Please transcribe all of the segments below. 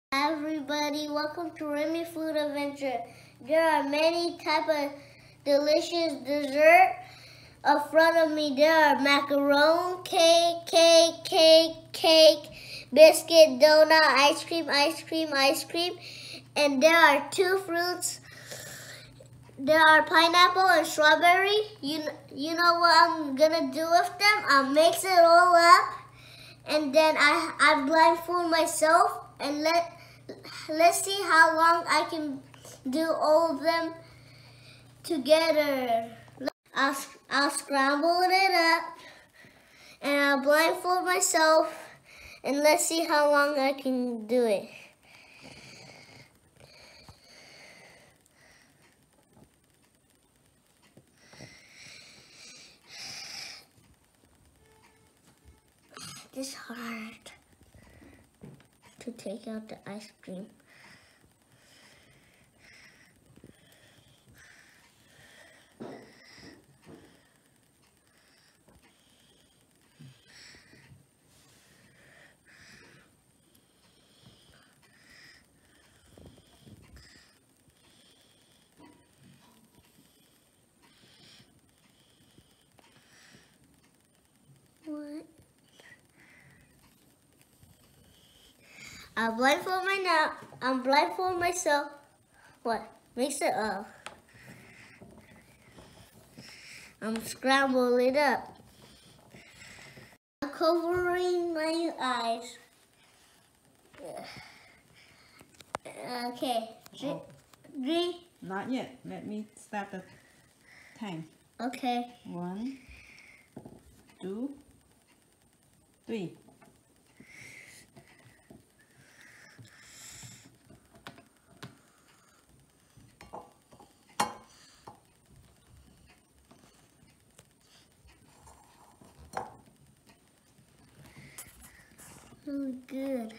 Hi everybody, welcome to Raymond Food Adventure. There are many type of delicious dessert in front of me. There are macaron, cake, biscuit, donut, ice cream, and there are two fruits. There are pineapple and strawberry. You know what I'm gonna do with them? I'll mix it all up, and then I blindfold myself and let's see how long I can do all of them together. I'll scramble it up and I'll blindfold myself and let's see how long I can do it. It's hard to take out the ice cream. What? I'll blindfold myself. What? Mix it up. I'm scramble it up. I'm covering my eyes. Okay. Three. Not yet. Let me start the time. Okay. 1, 2, 3. Really good.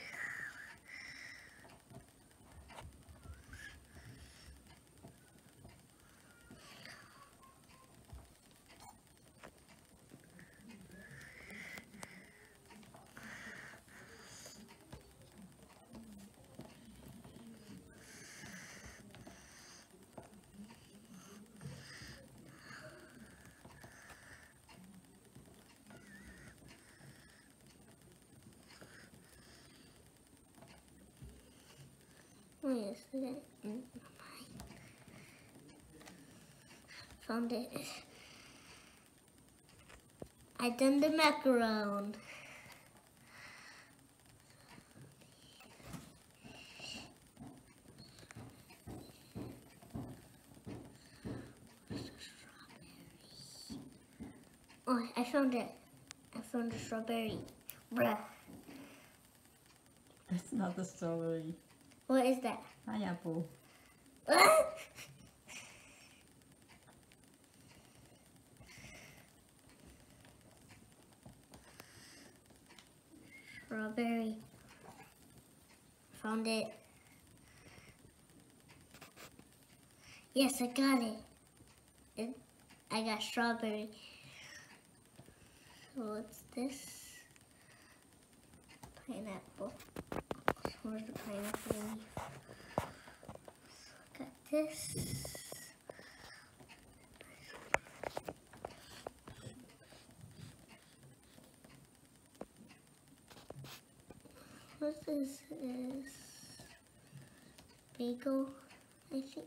Where is it? Found it. I done the macaron. Oh, I found it. I found the strawberry. Bruh. That's not the strawberry. What is that? Pineapple. Strawberry. Found it. Yes, I got it. I got strawberry. So what's this? Pineapple. Where's the pineapple leaf? So got this. What is this? Bagel, I think.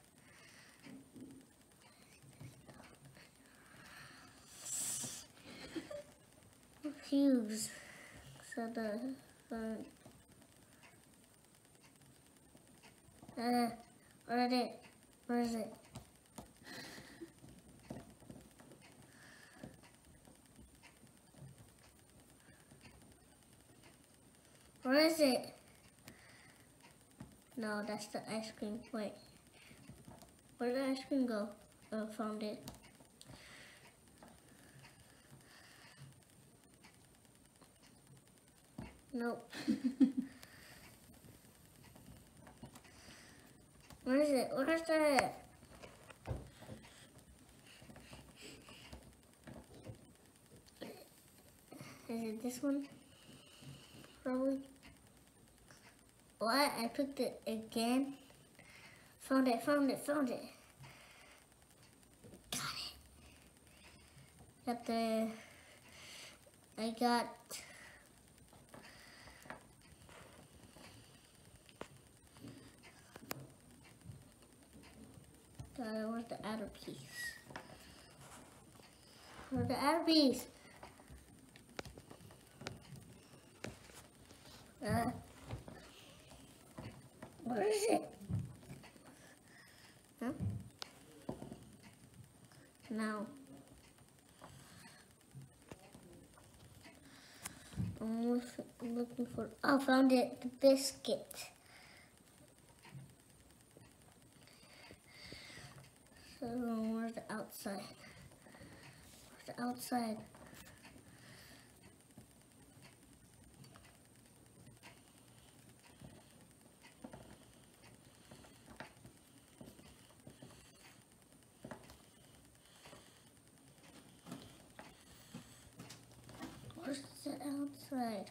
Fuse. So where is it? Where is it? Where is it? No, that's the ice cream. Wait. Where did the ice cream go? Oh, found it. Nope. Where is it? Where is it? Is it this one? Probably. What? I picked it again. Found it. Got it. Got the. I got. Where's the outer piece? Where's the outer piece? Where is it? Huh? No. I'm looking for. Oh, found it. The biscuit. So where's the outside? Where's the outside? Where's the outside?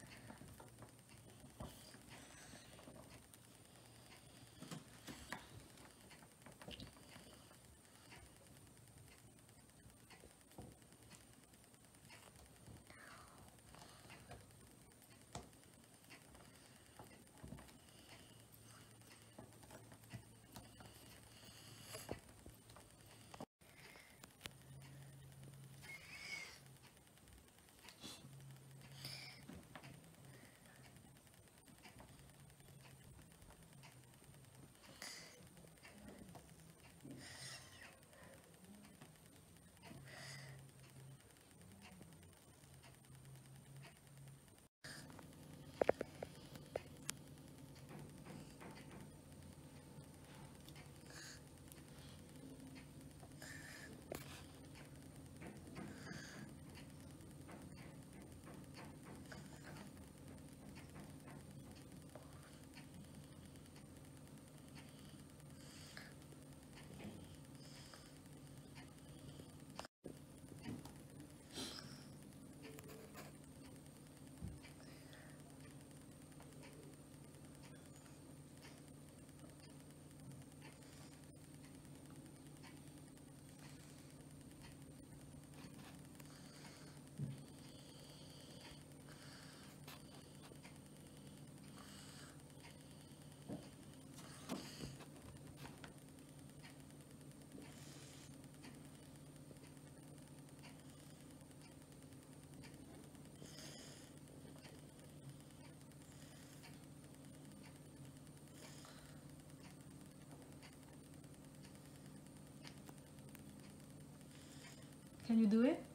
Can you do it?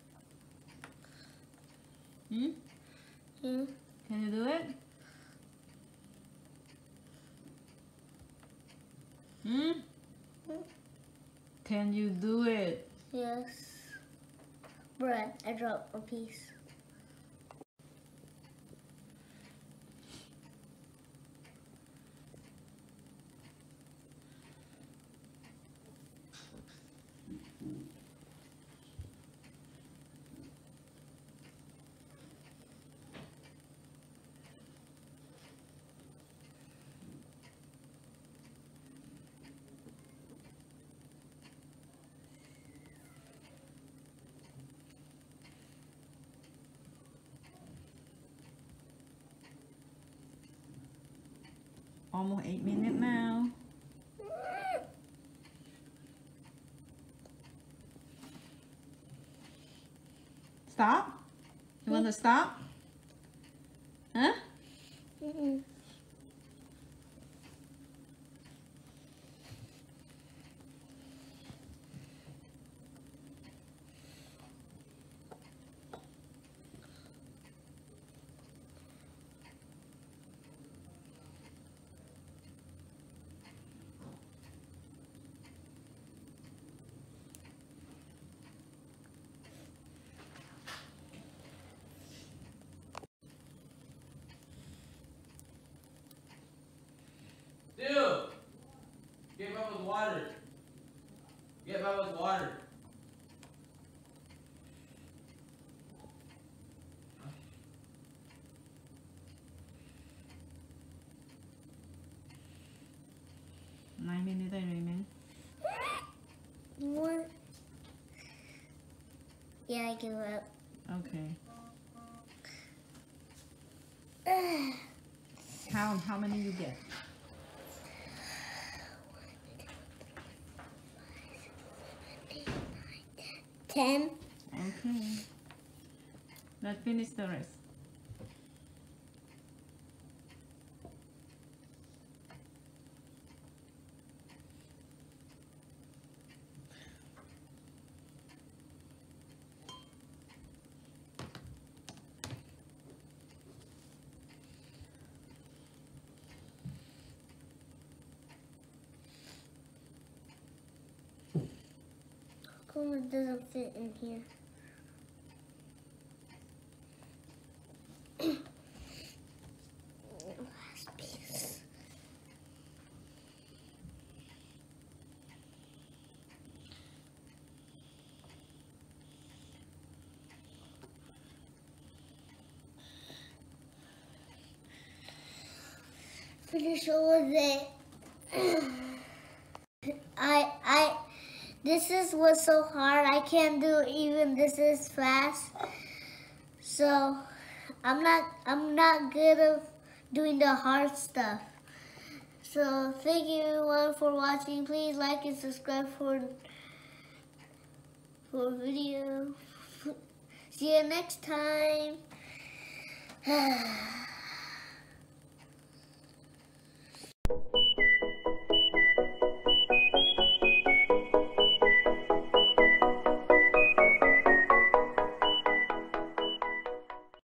Hmm? Yeah. Can you do it? Hmm? Can you do it? Yes. Bread. I dropped a piece. Almost 8 minutes now. Stop? You want to stop? Huh? Mm-mm. Dude! Get Bubba's water. Get Bubba's water. 9 minutes, Raymond. What? Yeah, I give up. Okay. How many you get? 10. Okay. Let's finish the rest. How come it doesn't fit in here? Last piece. Finish all of it. This was so hard. I can't do even this is fast. So I'm not good of doing the hard stuff. So thank you everyone for watching. Please like and subscribe for video. See you next time.